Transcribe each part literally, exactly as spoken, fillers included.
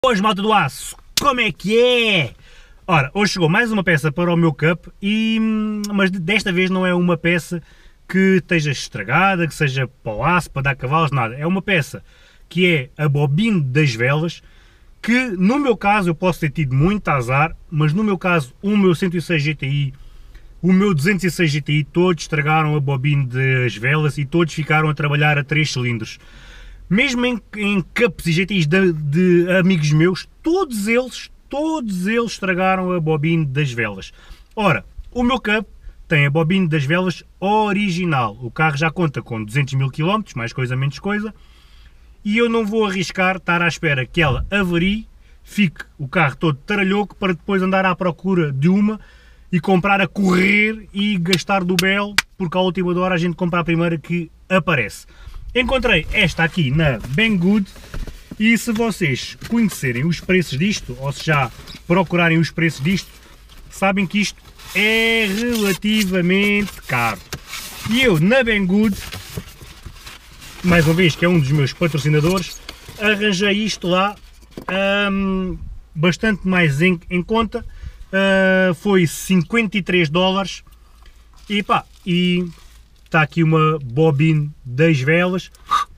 Hoje, malta do aço, como é que é? Ora, hoje chegou mais uma peça para o meu cup, e, mas desta vez não é uma peça que esteja estragada, que seja para o aço, para dar cavalos, nada. É uma peça que é a bobina das velas, que no meu caso eu posso ter tido muito azar, mas no meu caso o meu cento e seis G T I, o meu duzentos e seis G T I, todos estragaram a bobina das velas e todos ficaram a trabalhar a três cilindros. Mesmo em, em cups e G T Is de, de amigos meus, todos eles, todos eles estragaram a bobina das velas. Ora, o meu cup tem a bobina das velas original. O carro já conta com duzentos mil quilómetros, mais coisa menos coisa, e eu não vou arriscar estar à espera que ela avarie, fique o carro todo taralhoco para depois andar à procura de uma e comprar a correr e gastar do belo, porque à última hora a gente compra a primeira que aparece. Encontrei esta aqui na Banggood, e se vocês conhecerem os preços disto, ou se já procurarem os preços disto, sabem que isto é relativamente caro. E eu na Banggood, mais uma vez que é um dos meus patrocinadores, arranjei isto lá um, bastante mais em, em conta, uh, foi cinquenta e três dólares, e pá, e está aqui uma bobina das velas,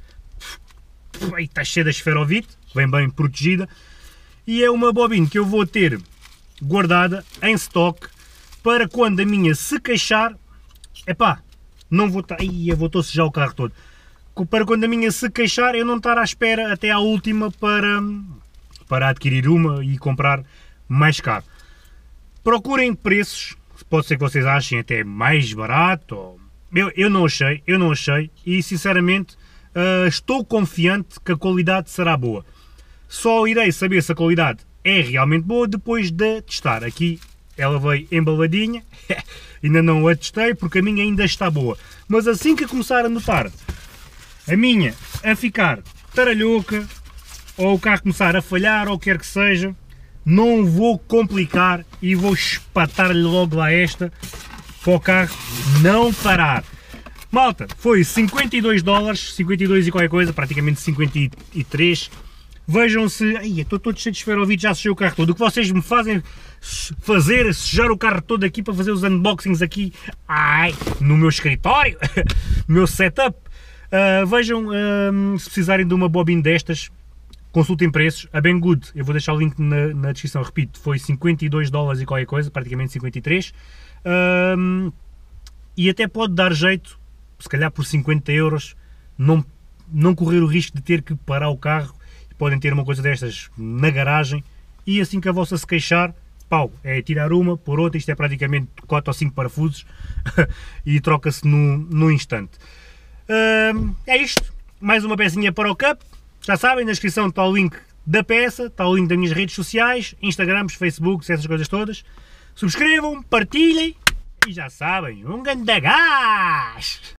está cheia de esferovite, bem bem protegida, e é uma bobina que eu vou ter guardada em stock para quando a minha se queixar, epá, não vou estar, ai, eu vou estar a sujar o carro todo, para quando a minha se queixar eu não estar à espera até à última para, para adquirir uma e comprar mais caro. Procurem preços, pode ser que vocês achem até mais barato, ou Eu, eu não achei, eu não achei, e sinceramente uh, estou confiante que a qualidade será boa. Só irei saber se a qualidade é realmente boa depois de testar. Aqui ela veio embaladinha, ainda não a testei porque a minha ainda está boa. Mas assim que começar a notar a minha a ficar taralhoca, ou o carro começar a falhar, ou o que quer que seja, não vou complicar e vou espatar-lhe logo lá esta, para o carro não parar. Malta, foi cinquenta e dois dólares, cinquenta e dois e qualquer coisa, praticamente cinquenta e três. Vejam se... Ai, estou todo cheio de esferovite, já sujei o carro todo. O que vocês me fazem fazer é sujar o carro todo aqui para fazer os unboxings aqui, ai, no meu escritório, no meu setup. Uh, vejam, uh, se precisarem de uma bobina destas, consultem preços. A Banggood, eu vou deixar o link na, na descrição, repito, foi cinquenta e dois dólares e qualquer coisa, praticamente cinquenta e três. Um, e até pode dar jeito, se calhar por cinquenta euros, não, não correr o risco de ter que parar o carro, e podem ter uma coisa destas na garagem, e assim que a vossa se queixar, pau, é tirar uma, por outra, isto é praticamente quatro ou cinco parafusos, e troca-se no, no instante. Um, é isto, mais uma pecinha para o cup, já sabem, na descrição está o link da peça, está o link das minhas redes sociais, Instagrams, Facebooks, essas coisas todas. Subscrevam, partilhem e já sabem, um grande gás!